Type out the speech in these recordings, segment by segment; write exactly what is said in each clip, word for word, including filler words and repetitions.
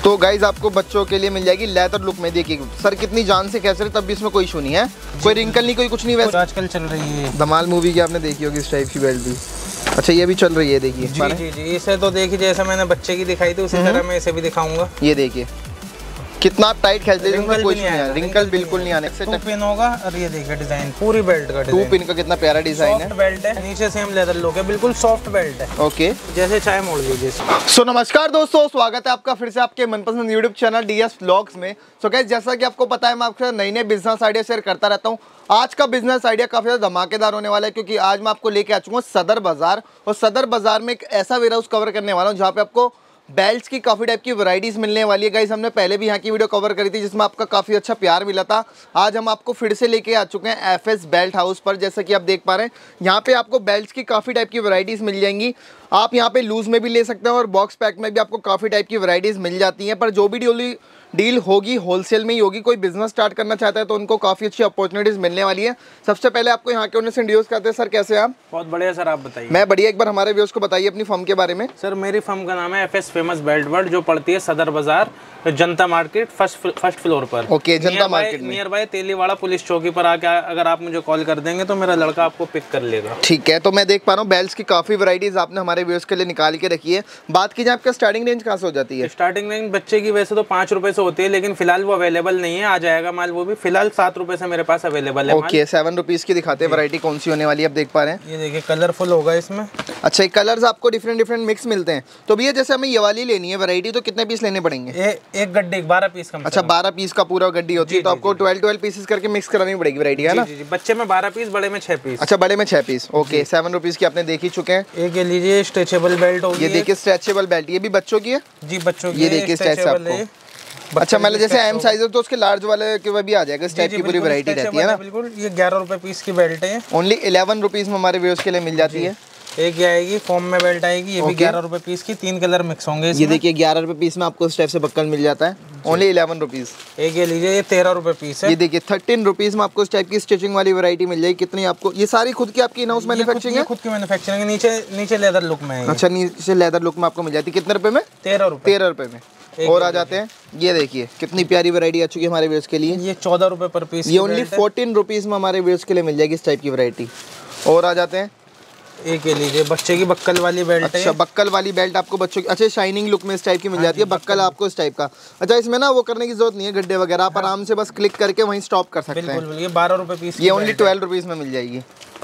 तो गाइज आपको बच्चों के लिए मिल जाएगी लेदर लुक में। देखिए सर कितनी जान से कैसे तब भी इसमें कोई इशू नहीं है, कोई रिंकल नहीं, कोई कुछ नहीं। वैसे आजकल चल रही है धमाल मूवी की आपने देखी होगी इस टाइप की बेल्ट भी। अच्छा ये भी चल रही है, देखिए जी जी जी। इसे तो देखिए जैसा मैंने बच्चे की दिखाई थी उसी तरह मैं इसे भी दिखाऊंगा। ये देखिए कितना टाइट खेलते हैं, कोई नहीं है, रिंकल बिल्कुल नहीं आने से। टू पिन होगा और ये देखिए डिजाइन पूरी बेल्ट का, टू पिन का कितना प्यारा डिजाइन है। बेल्ट है, नीचे सेम लेदर लुक है, बिल्कुल सॉफ्ट बेल्ट है। ओके जैसे चाहे मोड़ लीजिए। सो नमस्कार दोस्तों, स्वागत है आपका फिर से आपके मनपसंद यूट्यूब चैनल डीएस व्लॉग्स में। सो गाइस जैसा कि आपको पता है मैं आपके साथ नई नई बिजनेस आइडिया शेयर करता रहता हूँ। आज का बिजनेस आइडिया काफी ज्यादा धमाकेदार होने वाला है, क्योंकि आज मैं आपको लेके आ चुका हूँ सदर बाजार। और सदर बाजार में एक ऐसा वेयर हाउस कवर करने वाला हूँ जहाँ पे आपको बेल्ट्स की काफ़ी टाइप की वैरायटीज़ मिलने वाली है। गाइस हमने पहले भी यहाँ की वीडियो कवर करी थी जिसमें आपका काफ़ी अच्छा प्यार मिला था। आज हम आपको फिर से लेके आ चुके हैं एफएस बेल्ट हाउस पर। जैसा कि आप देख पा रहे हैं यहाँ पे आपको बेल्ट्स की काफ़ी टाइप की वैरायटीज़ मिल जाएंगी। आप यहाँ पे लूज़ में भी ले सकते हैं और बॉक्स पैक में भी आपको काफ़ी टाइप की वैरायटीज़ मिल जाती हैं। पर जो भी डील डील होगी होलसेल में ही होगी। कोई बिजनेस स्टार्ट करना चाहता है तो उनको काफ़ी अच्छी अपॉर्चुनिटीज़ मिलने वाली है। सबसे पहले आपको यहाँ के ओनर से इंट्रोड्यूस करते हैं। सर कैसे हैं आप? बहुत बढ़िया सर, आप बताइए। मैं बढ़िया। एक बार हमारे व्यूअर्स को बताइए अपनी फर्म के बारे में। सर मेरी फर्म का नाम है एफएस फेमस बेल्ट वर्ल्ड, जो पड़ती है Sadar Bazaar Janta market first first floor पर। ओके, जनता मार्केट में नियर बाय तेलीवाड़ा पुलिस चौकी पर आके अगर आप मुझे कॉल कर देंगे तो मेरा लड़का आपको पिक कर लेगा। ठीक है, तो मैं देख पा रहा हूँ बेल्ट्स की काफ़ी वैरायटीज़ आपने हमारे व्यूअर्स के लिए निकाल के रखी है। बात कीजिए आपका स्टार्टिंग रेंज कहाँ से हो जाती है? स्टार्टिंग रेंज बच्चे की वैसे तो पाँच रुपए से होती है, लेकिन फिलहाल वो अवेलेबल नहीं है, आ जाएगा माल वो भी। फिलहाल सात रुपए से मेरे पास अवेलेबल है। ओके, सेवन रुपीज़ की दिखाते हैं वैरायटी कौन सी होने वाली है, आप देख पा रहे हैं। ये देखिए कलरफुल होगा इसमें। अच्छा, ये कलर्स आपको डिफरेंट डिफरेंट मिक्स मिलते हैं। तो भैया जैसे हमें ये वाली लेनी है वैरायटी, तो कितने पीस लेने पड़ेंगे? ए, एक गड्ढे बारह पीस कम। अच्छा, बारह पीस का पूरा गड्डी होती है, तो आपको ट्वेल्व ट्वेल्व पीसेस करके मिक्स करानी पड़ेगी वैरायटी, है ना? जी जी, बच्चे में बारह पीस, बड़े में छह पीस। अच्छा, बड़े में छह पीस। ओके, सेवन रुपीज़ की आपने देख ही चुके हैं। एक ये लीजिए स्ट्रेचेबल बेल्ट होगी। ये देखिए स्ट्रेचेबल बेल्ट, ये भी बच्चों की है जी? बच्चों की। ये देखिए आपको। अच्छा, मतलब जैसे एम साइज हो तो उसके लार्ज वाले के भी आ जाएगा। इस टाइप की पूरी वैरायटी रहती है ना। बिल्कुल। ये ग्यारह रुपए पीस की बेल्ट है। ओनली इलेवन रुपीज़ में हमारे व्यूअर्स के लिए मिल जाती है। एक ये आएगी फॉर्म में बेल्ट आएगी, ये भी ग्यारह रुपए पीस की, तीन कलर मिक्स होंगे। ये देखिए ग्यारह रुपए पीस में आपको इस टाइप से बक्कल मिल जाता है। Only eleven rupees. एक ये लीजिए, ये तेरह रुपए पीस है। ये देखिए थर्टीन रुपीज़ में आपको इस टाइप की स्टिचिंग वाली वैरायटी मिल जाएगी। कितनी आपको? ये सारी खुद की आपकी इन हाउस मैन्युफैक्चरिंग है? खुद की मैन्युफैक्चरिंग है। नीचे नीचे लेदर लुक में है। अच्छा, नीचे लेदर लुक में आपको मिल जाती है। कितने रुपए में? तेरह रुपए। तेरह रुपए में। और आ जाते हैं, ये देखिए कितनी प्यारी वैरायटी आ चुकी है हमारे व्यूअर्स के लिए। ये चौदह रुपए पर पीस। ये ओनली फोर्टीन रुपीज़ में हमारे व्यूअर्स के लिए मिल जाएगी इस टाइप की वैरायटी। और आ जाते हैं, एक ये लीजिए बच्चे की बक्कल वाली बेल्ट। अच्छा, बक्कल वाली बेल्ट आपको बच्चों की, अच्छा शाइनिंग लुक में इस टाइप की मिल जाती है। बक्कल आपको इस टाइप का। अच्छा, इसमें ना वो करने की जरूरत नहीं है गड्ढे वगैरह, आप आराम से बस क्लिक करके वहीं स्टॉप कर सकते हैं। ये बारह रुपए पीस। ये ओनली ट्वेल्व रुपीज़ में मिल जाएगी।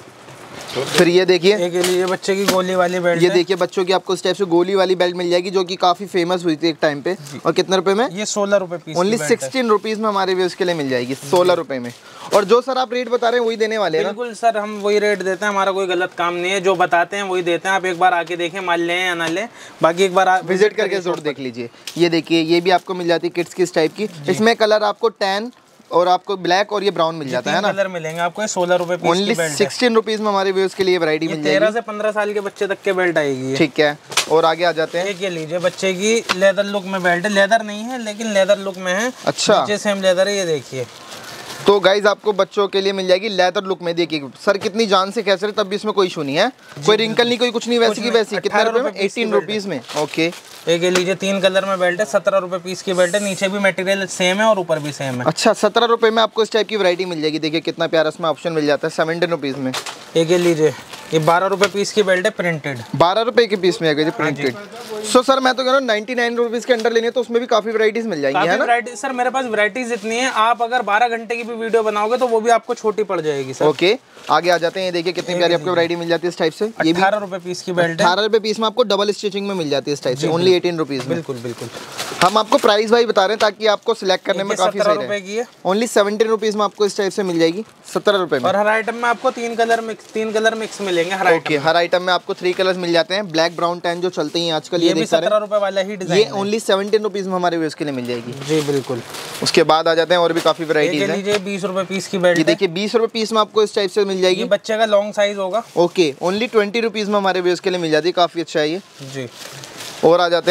फिर ये देखिए, एक ये बच्चे की गोली वाली बेल्ट। ये देखिए बच्चों की आपको इस टाइप से गोली वाली बेल्ट मिल जाएगी, जो कि काफी फेमस हुई थी एक टाइम पे। और कितने रुपए में? ये सोलह रुपए पीस। ओनली सिक्सटीन रुपीज में हमारे व्यूअर्स के लिए मिल जाएगी, सोलह रुपए में। और जो सर आप रेट बता रहे हैं वही देने वाले हैं? बिल्कुल सर, हम वही रेट देते हैं, हमारा कोई गलत काम नहीं है। जो बताते हैं वही देते हैं। आप एक बार आके देखें, माल लें या ना लें, बाकी एक बार विजिट करके जरूर देख लीजिए। ये देखिए, ये भी आपको मिल जाती है किड्स की इस टाइप की। इसमें कलर आपको टैन और आपको ब्लैक और ये ब्राउन मिल जाता है ना। कलर मिलेंगे आपको। सोलह रुपए पीस ओनली सिक्सटीन रुपीज में हमारे व्यूअर्स के लिए वैरायटी मिल जाएगी। तेरह से पंद्रह साल के बच्चे तक के बेल्ट आएगी। ठीक है, और आगे आ जाते हैं। एक ये लीजिए बच्चे की लेदर लुक में बेल्ट है। लेदर नहीं है लेकिन लेदर लुक में है। अच्छा, नीचे सेम लेदर है, ये देखिए। तो गाइज आपको बच्चों के लिए मिल जाएगी लेदर लुक में। देखिए सर कितनी जान से कैसे तब भी इसमें कोई इशू नहीं है, कोई रिंकल नहीं, कोई कुछ नहीं, वैसी की वैसी। कितने रुपए में? एटीन रुपीज में। ओके, एक ये लीजिए तीन कलर में बेल्ट है, सत्रह रुपए पीस की बेल्ट है। नीचे भी मटेरियल सेम है और ऊपर भी सेम है। अच्छा, सत्रह रुपए में आपको इस टाइप की वैरायटी मिल जाएगी। देखिए कितना प्यारा इसमें ऑप्शन मिल जाता है, सेवेंटीन रुपीज में। एक ये लीजिए, ये बारह रुपए पीस की बेल्ट है, प्रिंटेड। बारह रुपए के पीस में है प्रिंटेड। सो सर मैं तो कह रहा हूँ नाइनटी नाइन रुपीज के अंडर लेने तो उसमें भी काफी वैरायटीज मिल जाएंगी, है ना? सर मेरे पास वैरायटीज इतनी है, आप अगर बारह घंटे की भी वीडियो बनाओगे तो वो भी आपको छोटी पड़ जाएगी सर। ओके, आगे आ जाते हैं। ये देखिए कितनी प्यारी आपको वैरायटी मिल जाती है इस टाइप से। ये अठारह रुपए पीस की बेल्ट है। अठारह रुपए पीस में आपको डबल स्टिचिंग में मिल जाती है इस टाइप से, ओनली एटीन रुपीज में। बिल्कुल बिल्कुल। हम आपको प्राइस वाइज बता रहे हैं ताकि आपको सिलेक्ट करने में काफी सही रुपए की है। ओनली सेवेंटीन रुपीज में आपको इस टाइप से मिल जाएगी, सत्रह रुपए में। और हर आइटम में आपको तीन कलर मिक्स तीन कलर मिक्स मिलेंगे हर आइटम। हर आइटम में आपको थ्री कलर्स मिल जाते हैं, ब्लैक ब्राउन टैन जो चलते हैं आजकल। ये भी सत्रह रुपए वाला ही डिजाइन। ये ओनली सेवेंटीन रुपीज में हमारे व्यूअर्स के लिए मिल जाएगी। जी बिल्कुल। उसके बाद आ जाते हैं और भी काफी वैरायटीज है। बीस रुपए पीस की बेल्ट। ये देखिए बीस रुपए पीस में आपको इस टाइप से मिल जाएगी। बच्चे का लॉन्ग साइज होगा। ओके, ओनली ट्वेंटी रुपीज में हमारे व्यूअर्स के लिए मिल जाती है, काफी अच्छा है ये जी। और आ जाते हैं,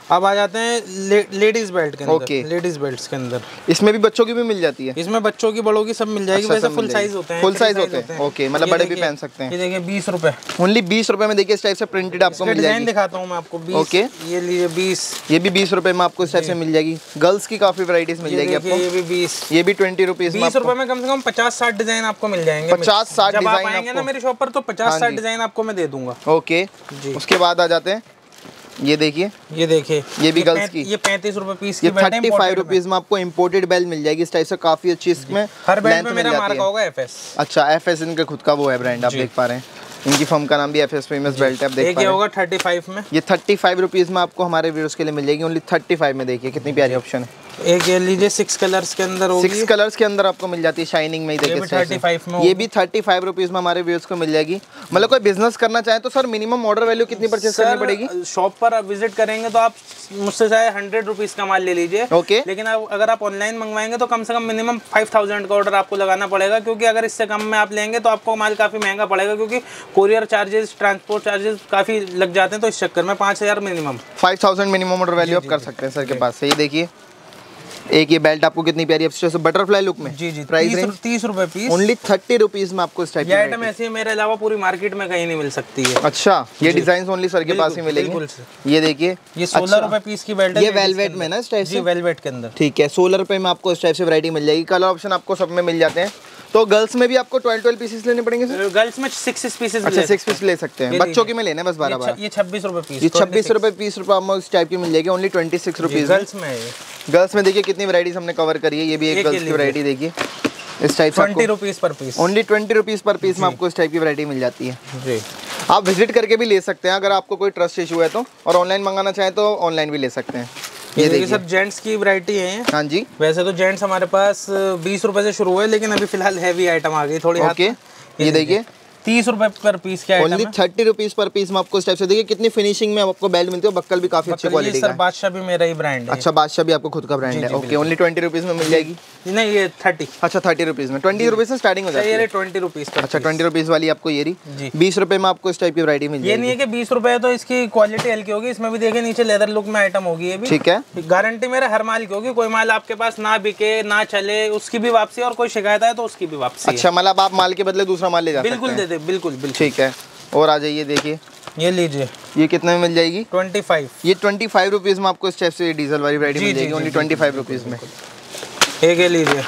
अब आ जाते हैं ले, लेडीज बेल्ट के अंदर। ओके। लेडीज बेल्ट्स के अंदर इसमें भी बच्चों की भी मिल जाती है? इसमें बच्चों की बड़ों की सब मिल जाएगी। अच्छा, वैसे सब फुल मिल साइज जाएगी। होते हैं, फुल साइज होते हैं। ओके, मतलब बड़े भी पहन सकते हैं। ये देखिए बीस रुपए, ओनली बीस रुपए में देखिए इस टाइप से प्रिंटेड आपको मिल जाएगी। डिजाइन दिखाता हूँ मैं आपको। बीस। ओके, ये लीजिए बीस। ये भी बीस रुपए में आपको इस टाइप से मिल जाएगी। गर्ल्स की काफी वैरायटीज मिल जाएगी आपको। ये भी बीस। ये भी ट्वेंटी रुपीज में। बीस रुपए में कम से कम पचास साठ डिजाइन आपको मिल जाएंगे। पचास साठ जब आप डिजाइन आएंगे ना आपको मेरी शॉप पर तो पचास साठ डिजाइन आपको मैं दे दूंगा। ओके जी। उसके बाद आ जाते हैं, ये देखिए, ये देखिए, ये भी गर्ल्स की। ये पैंतीस रुपए पीस की ये थर्टी फाइव रुपीज में आपको इम्पोर्टेड बेल्ट मिल जाएगी इस टाइप से। काफी अच्छी इसमें हर बेल्ट में मेरा मार्का होगा एफएस। अच्छा, एफएस इनका खुद का वो है ब्रांड, आप देख पा रहे हैं। इनकी फर्म का नाम भी एफएस फेमस बेल्ट है, आप देख पा रहे हैं। होगा थर्टी फाइव में। ये थर्टी फाइव रुपीज में आपको हमारे व्यूअर्स के लिए मिल जाएगी। ओनली थर्टी फाइव में। देखिए कितनी प्यारी ऑप्शन है। एक ये लीजिए सिक्स कलर्स के अंदर होगी। सिक्स कलर्स के अंदर आपको मिल जाती है शाइनिंग में। देखिए थर्टी फाइव में। ये भी थर्टी फाइव रुपीज में हमारे व्यूअर्स को मिल जाएगी। मतलब कोई बिजनेस करना चाहे तो सर मिनिमम ऑर्डर वैल्यू कितनी परचेज करनी पड़ेगी? शॉप पर आप विजिट करेंगे तो आप मुझसे चाहे हंड्रेड रुपीज का माल ले लीजिए। ओके। लेकिन अगर आप ऑनलाइन मंगवाएंगे तो कम से कम मिनिमम फाइव थाउजेंड का ऑर्डर आपको लगाना पड़ेगा, क्योंकि अगर इससे कम में आप लेंगे तो आपको माल काफी महंगा पड़ेगा, क्योंकि कोरियर चार्जेस, ट्रांसपोर्ट चार्जेस काफी लग जाते हैं। तो इस चक्कर में पाँच हजार minimum, five thousand minimum order value आप कर सकते हैं सर के पास से। ये देखिए एक ये बेल्ट आपको कितनी प्यारी है बटरफ्लाई लुक में। जी जी। प्राइस तीस रुपए पीस। ओनली थर्टी रुपीज में आपको इस टाइप की आइटम ऐसी है मेरे अलावा पूरी मार्केट में कहीं नहीं मिल सकती है। अच्छा, ये डिजाइन ओनली सर के पास ही मिलेंगे। ये देखिए, ये सोलह रुपए पीस की बेल्ट है। ये वेलवेट में ना इस टाइप से? वेलवेट के अंदर। ठीक है, सोलह रुपए में आपको इस टाइप से वैरायटी मिल जाएगी। कलर ऑप्शन आपको सब में मिल जाते हैं। तो गर्ल्स में भी आपको ट्वेल्व ट्वेल्व पीसेस लेने पड़ेंगे सर? गर्ल्स में सिक्स पीसेस। अच्छा, सिक्स पीस ले सकते हैं। बच्चों की में लेना है बस बारह बारह। ये छब्बीस रुपए पीस। ये छब्बीस रुपए पीस रुपए आपको इस टाइप की मिल जाएगी। Only twenty six rupees girls में। गर्ल्स में देखिए कितनी वैरायटीज हमने कवर करी है। ये भी एक गर्ल्स की वैरायटी देखिए इस टाइप से ट्वेंटी रुपीज पर पीस। ओनली ट्वेंटी रुपीज पर पीस में आपको इस टाइप की वैरायटी मिल जाती है जी। आप विजिट करके भी ले सकते हैं अगर आपको कोई ट्रस्ट इशू है तो, और ऑनलाइन मंगाना चाहें तो ऑनलाइन भी ले सकते हैं। ये देखिए सर जेंट्स की वैरायटी है। हाँ जी। वैसे तो जेंट्स हमारे पास बीस रुपए से शुरू है, लेकिन अभी फिलहाल हैवी आइटम आ गई थोड़ी। ओके, ये देखिए तीस रुपए पर पीस के आइटम है। ओनली थर्टी रुपीज पर पीस में आपको इस टाइप से देखिए कितनी फिनिशिंग में आपको बेल्ट मिलती है। बक्कल भी काफी अच्छी क्वालिटी का है। बादशाह भी मेरा ही ब्रांड है। अच्छा, बादशाह भी आपको खुद का ब्रांड है। ओके, ओनली ट्वेंटी रुपीज में मिल जाएगी। नहीं, ये थर्टी। अच्छा, थर्टी रुपीज में। ट्वेंटी रुपीज से स्टार्टिंग हो जाती है। Twenty rupees. अच्छा, ट्वेंटी रुपीज वाली आपको ये रही बीस रुपए में आपको इस टाइप की वैरायटी मिल जाएगी। ये नहीं है कि बीस रुपए है तो इसकी क्वालिटी हल्की होगी। इसमें भी देखिए नीचे लेदर लुक में आइटम होगी। ये भी ठीक है। गारंटी मेरे हर माल की होगी। कोई माल आपके पास ना बिके ना चले उसकी भी वापसी, और कोई शिकायत है तो उसकी भी वापसी। अच्छा, मतलब आप माल के बदले दूसरा माल ले जा सकते हैं? बिल्कुल दे दे, बिल्कुल बिल्कुल। ठीक है, और आ जाइए देखिए ये लीजिए। ये कितने में मिल जाएगी? Twenty five. ये ट्वेंटी फाइव रुपीज में आपको इस टाइप से डीजल वाली वैरायटी मिल जाएगी। ओनली ट्वेंटी फाइव रुपीज में। एक ये लीजिए।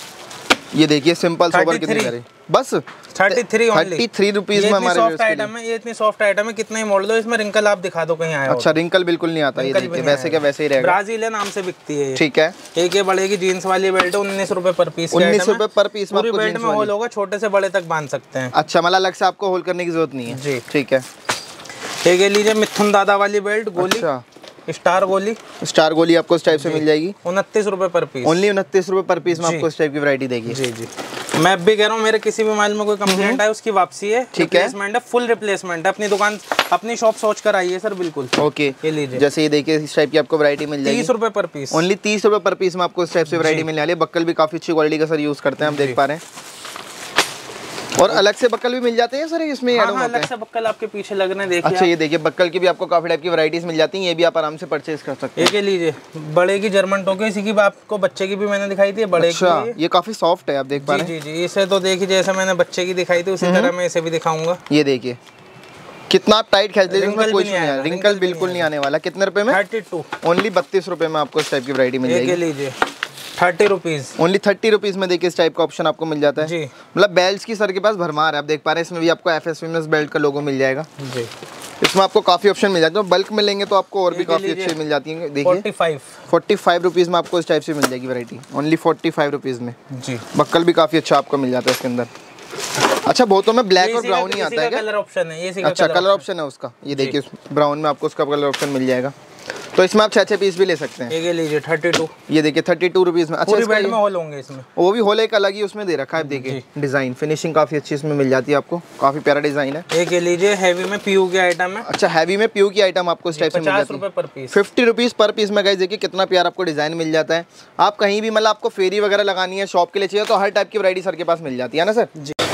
ये देखिए सिंपल सोबर कितनी करे बस thirty three thirty three rupees में हमारे सॉफ्ट आइटम है। ये इतनी सॉफ्ट आइटम है, कितना ही मॉडल हो इसमें रिंकल आप दिखा दो कहीं आया। अच्छा, रिंकल बिल्कुल नहीं आता। ये देखिए वैसे क्या वैसे ही रहेगा। ब्राजीलियन नाम से बिकती है। ठीक है। एक ये बड़े की जीन्स वाली बेल्ट है, उन्नीस रुपए पर पीस। उन्नीस रुपए पर पीस में पूरी बेल्ट में होल होगा, छोटे से बड़े तक बांध सकते हैं। अच्छा, मतलब अलग से आपको होल करने की जरूरत नहीं है जी। ठीक है। एक ये लीजिए मिथुन दादा वाली बेल्ट गोली। अच्छा, स्टार गोली। स्टार गोली आपको इस टाइप से मिल जाएगी। उनतीस रुपए पर पीस। ओनली उनतीस रुपए पर पीस में आपको इस टाइप की वैरायटी देगी। जी जी। मैं भी कह रहा हूँ मेरे किसी भी माल में कोई कंप्लेंट है उसकी वापसी है। ठीक है। रिप्लेसमेंट है, फुल रिप्लेसमेंट है। अपनी दुकान अपनी शॉप सोच कर आइए सर। बिल्कुल। ओके, ये लीजिए। जैसे ये देखिए इस टाइप की आपको वैरायटी मिल जाएगी। तीस रुपए पर पीस। ओनली तीस रुपए पर पीस में आपको इस टाइप से वैरायटी मिलने वाली है। बक्कल भी काफी अच्छी क्वालिटी का सर यूज करते हैं, हम देख पा रहे हैं। और अलग से बक्कल भी मिल जाते हैं सर इसमें? हाँ, हाँ, अलग से बक्कल आपके पीछे लगने देखिए। अच्छा, ये देखिए बक्कल की भी आपको काफी टाइप की वैरायटीज मिल जाती हैं। ये भी आप आराम से परचेज कर सकते हैं। एक लीजिए बड़े की जर्मन टोके। इसी की आपको बच्चे की भी मैंने दिखाई थी। बड़े अच्छा, की ये काफी सॉफ्ट है, आप देख पा रहे हैं। जी जी। इसे तो देखिए जैसे मैंने बच्चे की दिखाई थी उसी तरह मैं इसे भी दिखाऊंगा। ये देखिए कितना आप टाइट खेलते हैं, इसमें कोई नहीं आया। रिंकल बिल्कुल नहीं आने वाला। कितने रुपए में? Thirty two. ओनली बत्तीस रुपए में आपको इस टाइप की वैरायटी मिल जाएगी। लीजिए thirty rupees. Only thirty rupees में देखिए इस टाइप का ऑप्शन आपको मिल जाता है जी। मतलब बेल्ट की सर के पास भरमार है, आप देख पा रहे हैं। इसमें भी आपको एफएस फेमस बेल्ट का लोगो मिल जाएगा जी। इसमें आपको काफी ऑप्शन मिल जाते हैं। बल्क में लेंगे तो आपको और भी काफी अच्छी मिल जाती है। देखिए फोर्टी फाइव रुपीज में आपको इस टाइप से मिल जाएगी variety. Only forty five rupees में जी। बक्कल भी काफी अच्छा आपको मिल जाता है इसके अंदर। अच्छा, बहुतों में ब्लैक और ब्राउन ही आता है क्या? कलर ऑप्शन है ये। अच्छा, कलर ऑप्शन है उसका। ये देखिए ब्राउन में आपको उसका कलर ऑप्शन मिल जाएगा। तो इसमें आप छह छह पीस भी ले सकते हैं। ये लीजिए थर्टी टू। ये देखिए थर्टी टू रुपीज में। अच्छा, बेल्ट में होल होंगे इसमें। वो भी होल एक अलग ही उसमें दे रखा है। देखिए डिजाइन फिनिशिंग काफी अच्छी इसमें मिल जाती है आपको। काफी प्यारा डिजाइन है। एक ये लीजिए हैवी में पीयू की आइटम है। अच्छा, हैवी में पीयू की आइटम आपको इस टाइप से मिल जाती है। पर पीस। फिफ्टी रुपीज पर पीस में गाइस देखिए कितना प्यारा आपको डिजाइन मिल जाता है। आप कहीं भी मतलब आपको फेरी वगैरह लगानी है, शॉप के लिए चाहिए तो हर टाइप की वैरायटी सर के पास मिल जाती है ना sir?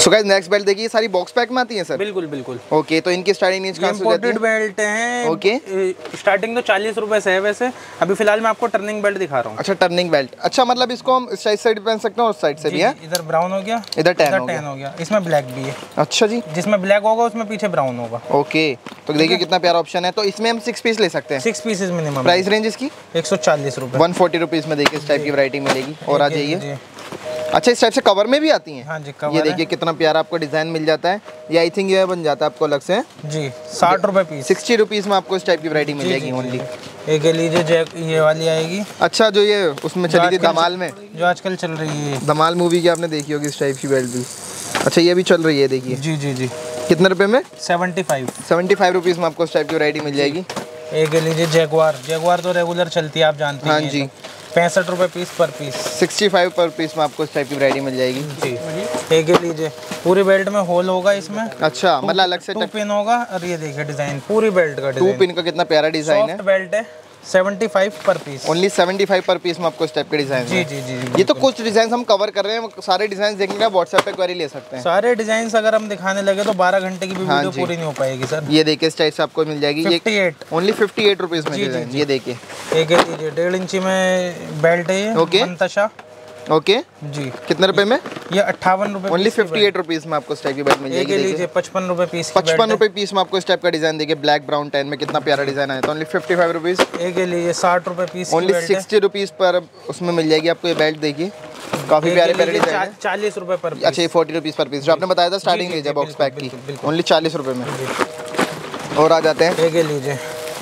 So guys next belt देखिए, सारी बॉक्स पैक में आती है सर? बिल्कुल बिल्कुल। ओके, तो इनकी स्टार्टिंग रेंज कहां से जाती है? बेल्ट हैं। ओके, स्टार्टिंग तो चालीस रुपए से है वैसे। अभी फिलहाल मैं आपको टर्निंग बेल्ट दिखा रहा हूँ। अच्छा, टर्निंग बेल्ट। अच्छा, मतलब इसको हम इस साइड पहन सकते हैं और साइड से भी है? इधर ब्राउन हो गया, इधर टैन हो, हो गया, इसमें ब्लैक भी है। अच्छा जी, जिसमें ब्लैक होगा उसमें पीछे ब्राउन होगा। ओके, तो देखिए कितना प्यारा ऑप्शन है। तो इसमें हम सिक्स पीस ले सकते हैं? Six pieces minimum. Price range इसकी एक सौ चालीस रुपए, वन फोर्टी रुपीज में देखिए इस टाइप की वैरायटी मिलेगी। और आ जाइए। अच्छा, इस टाइप से कवर में भी आती हैं? हाँ जी, कवर ये देखिए कितना प्यारा आपको डिजाइन मिल जाता है। ये आई थिंक ये बन जाता है आपको अलग से जी, साठ रुपए पीस। सिक्सटी रुपीज में आपको इस टाइप की वैरायटी मिल जाएगी ओनली। एक लीजिए, ये वाली आएगी। अच्छा, जो ये उसमें चली थी धमाल में, जो आजकल चल रही है, धमाल मूवी की आपने देखी होगी इस टाइप की बेल्ट भी। अच्छा, ये भी चल रही है, देखिए। जी जी जी। कितने रुपए में? Seventy five seventy five rupees में आपको इस टाइप की वैरायटी मिल जाएगी। एक लीजिए जैगवार, जैगवार तो रेगुलर चलती है, आप जानते हैं। हाँ जी, पैंसठ रुपए पीस पर पीस। सिक्सटी फाइव पर पीस में आपको इस टाइप की वैरायटी मिल जाएगी जी। एक लीजिए, पूरी बेल्ट में होल होगा इसमें। अच्छा, मतलब अलग से टू पिन होगा। और ये देखिए डिजाइन, पूरी बेल्ट का डिजाइन, टू पिन का कितना प्यारा डिजाइन है। बेल्ट है, सेवेंटी फाइव पर पीस। ओनली सेवेंटी फाइव पर पीस में आपको इस टाइप के डिजाइन। जी जी जी, ये तो कुछ डिजाइन हम कवर कर रहे हैं, सारे डिजाइन देखने का व्हाट्सएप पे क्वेरी ले सकते हैं। सारे डिजाइन अगर हम दिखाने लगे तो बारह घंटे की भी वीडियो पूरी नहीं हो पाएगी सर। ये देखिए इस टाइप से आपको मिल जाएगी। Fifty eight, only fifty eight rupees में डिजाइन। ये देखिए, एक लीजिए, डेढ़ इंची में बेल्ट है ये। ओके, मंतशा। ओके जी। कितने रुपए में? ये अट्ठावन रुपए। ओनली फिफ्टी एट रुपीज में आपको इस टाइप की बेल्ट मिल जाएगी। लीजिए, पचपन रुपए पीस। पचपन रुपए पीस में आपको इस टाइप का डिजाइन देखिए, ब्लैक ब्राउन टैन में कितना प्यारा डिजाइन आया था। Only fifty five rupees. एक लीजिए, साठ रुपए piece. Only sixty rupees per उसमें मिल जाएगी आपको ये बेल्ट। देखिए काफी प्यारे प्यारे डिजाइन है। चालीस रुपए पर पीस। अच्छा, ये फोर्टी रुपीज पर पीस जो आपने बताया था स्टार्टिंग रेंज है बॉक्स पैक की, ओनली चालीस रुपए में। और आ जाते हैं, एक लीजिए,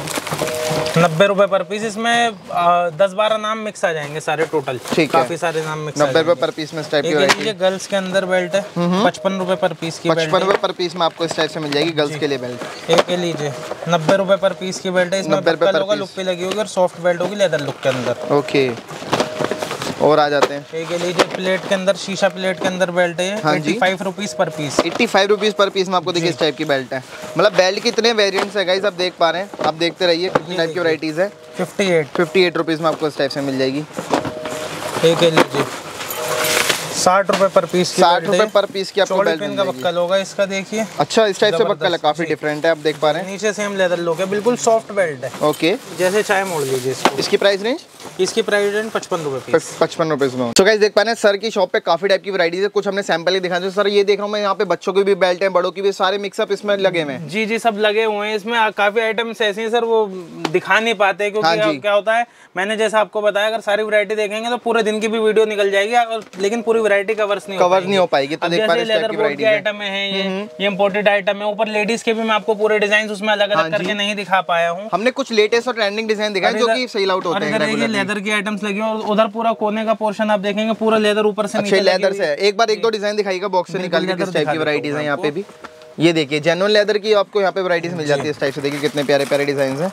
नब्बे रुपए पर पीस। इसमें दस बारह नाम मिक्स आ जाएंगे सारे टोटल। ठीक है, काफी सारे नाम मिक्स। नब्बे रुपए पर पीस में इस टाइप की वैरायटी है। गर्ल्स के अंदर बेल्ट है, पचपन रुपए पर पीस की। पचपन रुपए पर पीस में आपको इस टाइप से मिल जाएगी गर्ल्स के लिए बेल्ट। एक लीजिए, नब्बे रुपए पर पीस की बेल्ट है। इसमें बक्कल होगा, लुक पे लगी होगी और सॉफ्ट बेल्ट होगी लेदर लुक के अंदर। ओके, और आ जाते हैं, एक लीजिए, प्लेट के अंदर, शीशा प्लेट के अंदर बेल्ट है। हाँ जी, फाइव रुपीज पर पीस। एट्टी फाइव रुपीज पर पीस में आपको देखिए इस टाइप की बेल्ट है। मतलब बेल्ट के इतने वेरिएंट्स है गाइस, आप देख पा रहे हैं, आप देखते रहिए कितनी टाइप की वैरायटीज है। Fifty eight fifty eight rupees में आपको इस टाइप से मिल जाएगी। एक लीजिए, साठ रुपए पर पीस की। साठ रुपए पर पीस की आपको बेल्ट पिन का बक्कल होगा इसका, देखिए। अच्छा, इस टाइप से बक्कल है, काफी डिफरेंट है, आप देख पा रहे हैं। नीचे सेम लेदर लुक है, बिल्कुल सॉफ्ट बेल्ट है। ओके, जैसे चाहे मोड़ लीजिए इसको। इसकी प्राइस रेंज? इसकी प्राइस रेंज पचपन रुपए पीस। पचपन रुपए में। तो गाइस देख पा रहे हैं सर की शॉप पे काफी टाइप की वैरायटीज है, कुछ हमने सैंपल ही दिखाया। सर ये देख रहा हूँ मैं, यहाँ पे बच्चों की भी बेल्ट है, बड़ों की भी, सारे मिक्सअप इसमें लगे हुए हैं। जी जी, सब लगे हुए हैं इसमें। काफी आइटम्स ऐसे हैं सर, वो दिखा नहीं पाते क्योंकि हाँ क्या होता है, मैंने जैसा आपको बताया, अगर सारी वैरायटी देखेंगे तो पूरे दिन की भी वीडियो निकल जाएगी, और लेकिन पूरी वैरायटी कवर्स नहीं कवर नहीं हो पाएगी। तो देख पा रहे हैं लेदर बोर्ड के आइटम है, ये ये इंपोर्टेड आइटम है। ऊपर लेडीज के भी मैं आपको पूरे डिजाइन उसमें अलग अलग करके नहीं दिखा पाया हूँ। हमने कुछ लेटेस्ट और ट्रेंडिंग डिजाइन दिखाए जो कि सेल आउट होते हैं। लेदर की आइटम्स लगी और उधर पूरा कोने का पोर्शन आप देखेंगे, पूरा लेदर ऊपर से नीचे लेदर से। एक बार एक दो डिजाइन दिखाइएगा बॉक्स से निकाल के, किस टाइप की वैरायटीज है यहाँ पे भी। ये देखिए जेन्युइन लेदर की आपको यहाँ पे वैरायटीज मिल जाती है इस टाइप से। देखिए कितने प्यारे प्यारे डिजाइन है।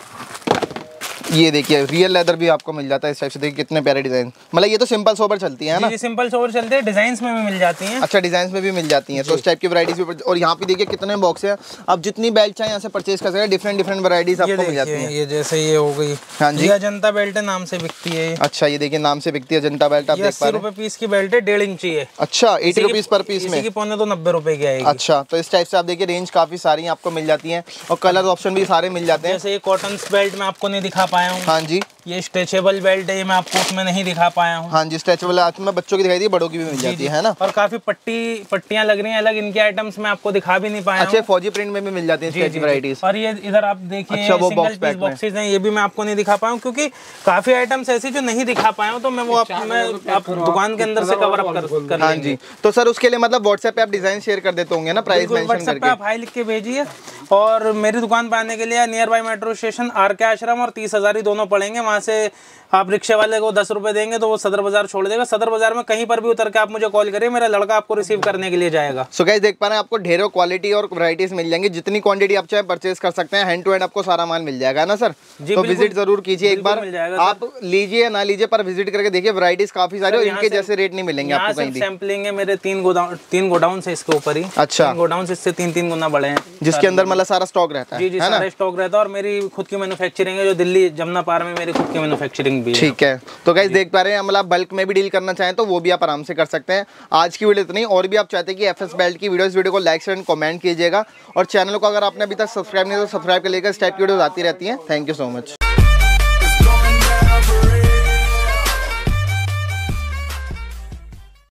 ये देखिए रियल लेदर भी आपको मिल जाता है इस टाइप से। देखिए कितने प्यारे डिजाइन, मतलब ये तो सिंपल सोबर चलती है ना? जी, सिंपल सोबर चलते हैं, डिजाइन्स में भी मिल जाती हैं। अच्छा, डिजाइन्स में भी मिल जाती हैं, तो इस टाइप की वैरायटीज भी। और यहाँ पे देखिए कितने बॉक्स है, आप जितनी बेल्ट चाहे यहाँ से परचेज कर सकते हैं। डिफरेंट डिफरेंट वैरायटीज आपको मिल जाती हैं। ये जैसे ये हो गई, हाँ जी, अजंता बेल्ट है, नाम से बिकती है। अच्छा, ये देखिए नाम से बिकती है अजंता बेल्ट, आप देख पा रहे हैं। पीस की बेल्ट है, डेढ़ इंची है। अच्छा, एटी रुपीज पर पीस में, पौने तो नब्बे रुपए की आएगी। अच्छा, तो इस टाइप से आप देखिए रेंज काफी सारी आपको मिल जाती है, और कलर ऑप्शन भी सारे मिल जाते हैं। जैसे ये कॉटन बेल्ट में आपको नहीं दिखा पाया हूँ। हाँ जी, ये स्ट्रेचेबल बेल्ट है, ये मैं आपको उसमें नहीं दिखा पाया हूँ। हाँ जी, स्ट्रेचेबल आज में बच्चों की दिखाई दी, बड़ों की भी मिल जाती है ना। और काफी पट्टी पट्टियां लग रही हैं अलग, इनके आइटम्स में आपको दिखा भी नहीं पाया। अच्छा, फौजी प्रिंट में भी मिल जाती है इस वैरायटीज। और ये इधर आप देखिए, अच्छा, वो सिंगल पीस बॉक्सेस हैं, ये भी मैं आपको नहीं दिखा पाया हूँ क्योंकि काफी आइटम्स ऐसी जो नहीं दिखा पाया हूँ, तो मैं वो आप दुकान के अंदर से कवर अप कर। हाँ जी, तो सर उसके लिए मतलब व्हाट्सएप पे आप डिजाइन शेयर कर देते होंगे ना, प्राइस मेंशन करके? आप हाई लिख के भेजिए। और मेरी दुकान पे आने के लिए near by metro station R K Ashram और तीस हजारी दोनों पड़ेंगे। वहाँ से आप रिक्शे वाले को दस रुपए देंगे तो वो सदर बाजार छोड़ देगा। सदर बाजार में कहीं पर भी उतर के आप मुझे कॉल करिए, मेरा लड़का आपको रिसीव करने के लिए जाएगा। सो गाइस देख पा रहे हैं, आपको ढेरों क्वालिटी और वैरायटीज मिल जाएंगी, जितनी क्वांटिटी आप चाहे परचेज कर सकते हैं। हैंड टू हैंड आपको सारा माल मिल जाएगा ना सर? तो विजिट जरूर कीजिए एक बार, आप लीजिए या ना लीजिए पर विजिट करके देखिए, वैरायटीज काफी सारी और इनके जैसे रेट नहीं मिलेंगे आपको कहीं भी। सैंपलिंग है मेरे तीन गोडाउन तीन गोडाउन से इसके ऊपर ही। अच्छा, गोडाउन से इससे तीन तीन गुना बड़े हैं, जिसके अंदर मतलब सारा स्टॉक रहता है। जी जी, सारा स्टॉक रहता है। और मेरी खुद की मैन्युफैक्चरिंग है जो दिल्ली जमुना पार में मेरी खुद खुद की मैन्युफैक्चरिंग भी है। ठीक है, तो गाइस देख पा रहे हैं, मतलब बल्क में भी डील करना चाहें तो वो भी आप आराम से कर सकते हैं। आज की वीडियो इतनी, और भी आप चाहते हैं कि एफएस बेल्ट की वीडियो, इस वीडियो को लाइक शेयर एंड कमेंट कीजिएगा, और चैनल को अगर आपने अभी तक सब्सक्राइब नहीं तो सब्सक्राइब कर लीजिएगा। इस टाइप की वीडियोस आती रहती हैं। Thank you so much.